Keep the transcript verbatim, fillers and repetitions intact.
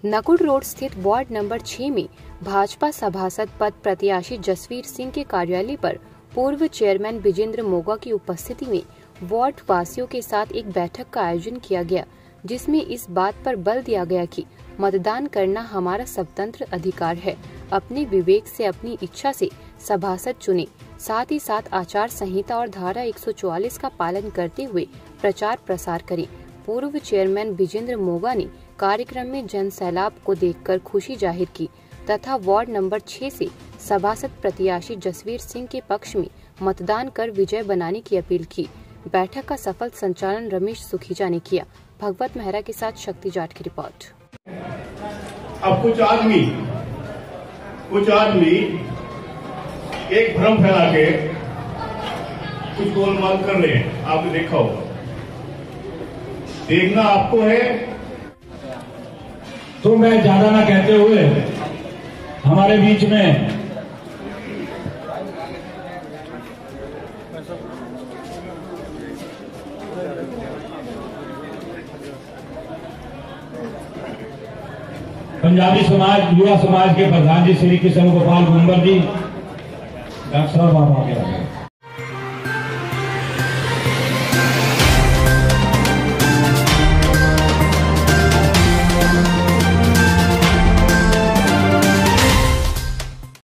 Nakur road स्थित ward number छह में भाजपा सभासद पद प्रत्याशी जसवीर सिंह के कार्यालय पर पूर्व चेयरमैन विजेंद्र मोगा की उपस्थिति में वार्ड वासियों के साथ एक बैठक का आयोजन किया गया, जिसमें इस बात पर बल दिया गया कि मतदान करना हमारा स्वतंत्र अधिकार है। अपने विवेक से अपनी इच्छा से सभासद चुने, साथ ही साथ आचार संहिता और धारा एक सौ चौवालीस का पालन करते हुए प्रचार प्रसार करें। पूर्व चेयरमैन विजेंद्र मोगा ने कार्यक्रम में जन सैलाब को देखकर खुशी जाहिर की तथा वार्ड नंबर छह से सभासद प्रत्याशी जसवीर सिंह के पक्ष में मतदान कर विजय बनाने की अपील की। बैठक का सफल संचालन रमेश सुखीजा ने किया। भगवत मेहरा के साथ शक्ति जाट की रिपोर्ट। अब कुछ आदमी कुछ आदमी एक भ्रम फैला के कुछ गोलमाल कर रहे हैं, आपने देखा होगा। देखना आपको है। तो मैं ज्यादा ना कहते हुए हमारे बीच में पंजाबी समाज युवा समाज के प्रधान जी श्री किशन गोपाल गुंबर जी, डॉक्टर साहब आप आ गए।